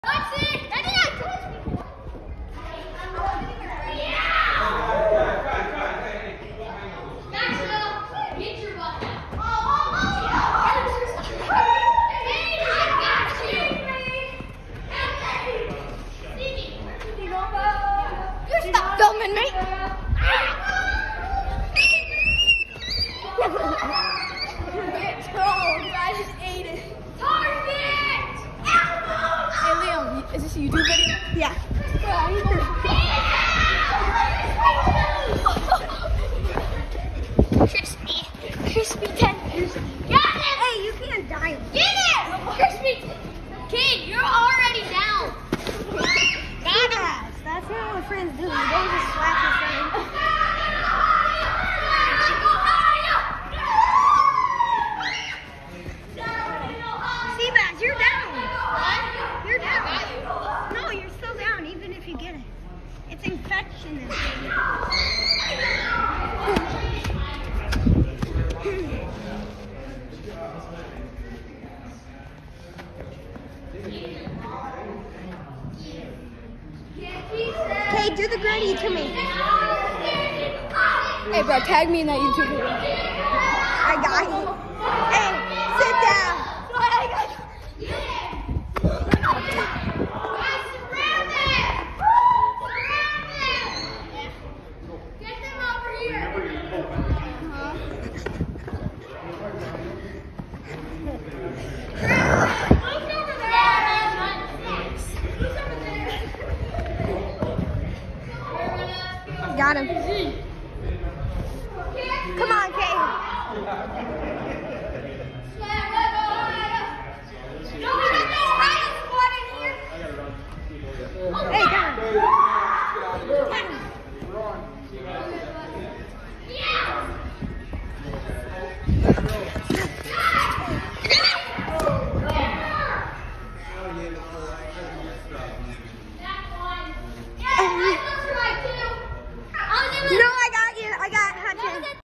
Stop filming me. I just ate it. Target! Hey Liam, is this a YouTube video? Yeah. Crispy tenders. Got it! Hey, you can't die. Get it! Crispy kid, you're already down. Got it. That's not what friends do. You don't just slap your friend. Seabass, you're down. What? You're down. No, you're still down, even if you get it. It's infection. Okay, do the gritty to me. Hey bro, tag me in that YouTube video. I got you. Hey, sit down. Get them over here. Got him. Come on, Kate. Hey, got him. Yeah.